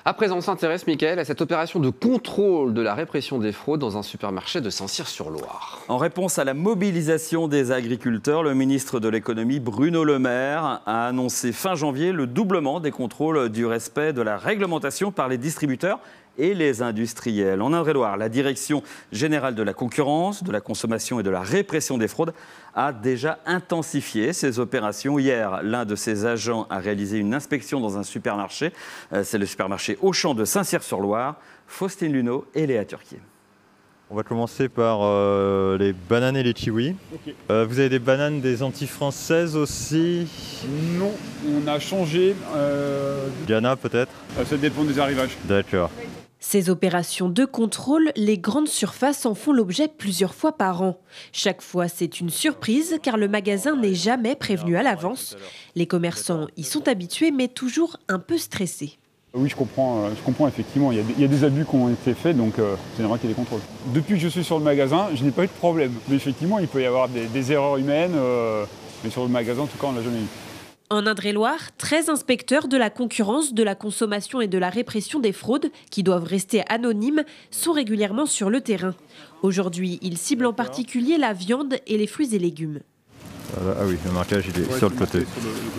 À présent, on s'intéresse, Mickaël, à cette opération de contrôle de la répression des fraudes dans un supermarché de Saint-Cyr-sur-Loire. En réponse à la mobilisation des agriculteurs, le ministre de l'économie, Bruno Le Maire, a annoncé fin janvier le doublement des contrôles du respect de la réglementation par les distributeurs et les industriels. En Indre-et-Loire, la Direction générale de la concurrence, de la consommation et de la répression des fraudes a déjà intensifié ses opérations. Hier, l'un de ses agents a réalisé une inspection dans un supermarché. C'est le supermarché Auchan de Saint-Cyr-sur-Loire. Faustine Luneau et Léa Turquier. On va commencer par les bananes et les kiwis. Okay. Vous avez des bananes des Antilles françaises aussi? Non, on a changé. Ghana peut-être? Ça dépend des arrivages. D'accord. Ces opérations de contrôle, les grandes surfaces en font l'objet plusieurs fois par an. Chaque fois, c'est une surprise car le magasin n'est jamais prévenu à l'avance. Les commerçants y sont habitués mais toujours un peu stressés. Oui, je comprends effectivement. Il y a des abus qui ont été faits, donc c'est normal qu'il y ait des contrôles. Depuis que je suis sur le magasin, je n'ai pas eu de problème. Mais effectivement, il peut y avoir des erreurs humaines, mais sur le magasin, en tout cas, on ne l'a jamais eu. En Indre-et-Loire, 13 inspecteurs de la concurrence, de la consommation et de la répression des fraudes, qui doivent rester anonymes, sont régulièrement sur le terrain. Aujourd'hui, ils ciblent en particulier la viande et les fruits et légumes. Ah oui, le marquage il est sur le côté.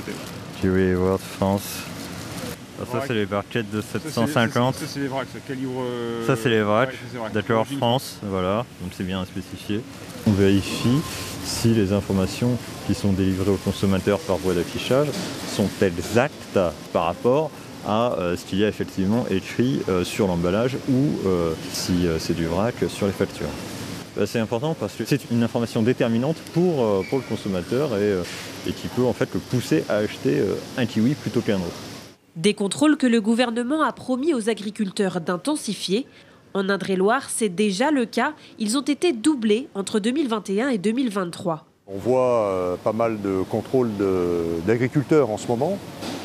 Kiwi World France. Ça, c'est les barquettes de 750. Ça, c'est les vracs. Ça, c'est les vracs. Ouais, d'accord, France, voilà. Donc, c'est bien spécifié. On vérifie si les informations qui sont délivrées aux consommateurs par voie d'affichage sont exactes par rapport à ce qu'il y a effectivement écrit sur l'emballage ou si c'est du vrac sur les factures. C'est important parce que c'est une information déterminante pour le consommateur et qui peut en fait le pousser à acheter un kiwi plutôt qu'un autre. Des contrôles que le gouvernement a promis aux agriculteurs d'intensifier. En Indre-et-Loire, c'est déjà le cas. Ils ont été doublés entre 2021 et 2023. On voit pas mal de contrôles d'agriculteurs en ce moment.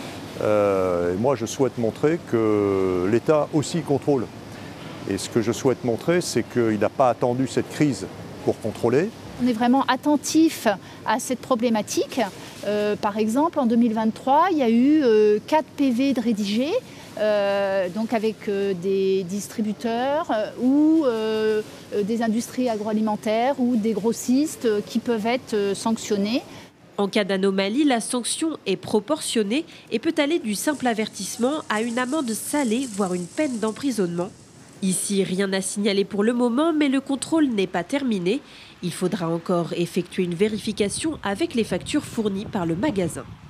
Et moi, je souhaite montrer que l'État aussi contrôle. Et ce que je souhaite montrer, c'est qu'il n'a pas attendu cette crise pour contrôler. On est vraiment attentif à cette problématique. Par exemple, en 2023, il y a eu 4 PV de rédigés, donc avec des distributeurs ou des industries agroalimentaires ou des grossistes qui peuvent être sanctionnés. En cas d'anomalie, la sanction est proportionnée et peut aller du simple avertissement à une amende salée, voire une peine d'emprisonnement. Ici, rien à signaler pour le moment, mais le contrôle n'est pas terminé. Il faudra encore effectuer une vérification avec les factures fournies par le magasin.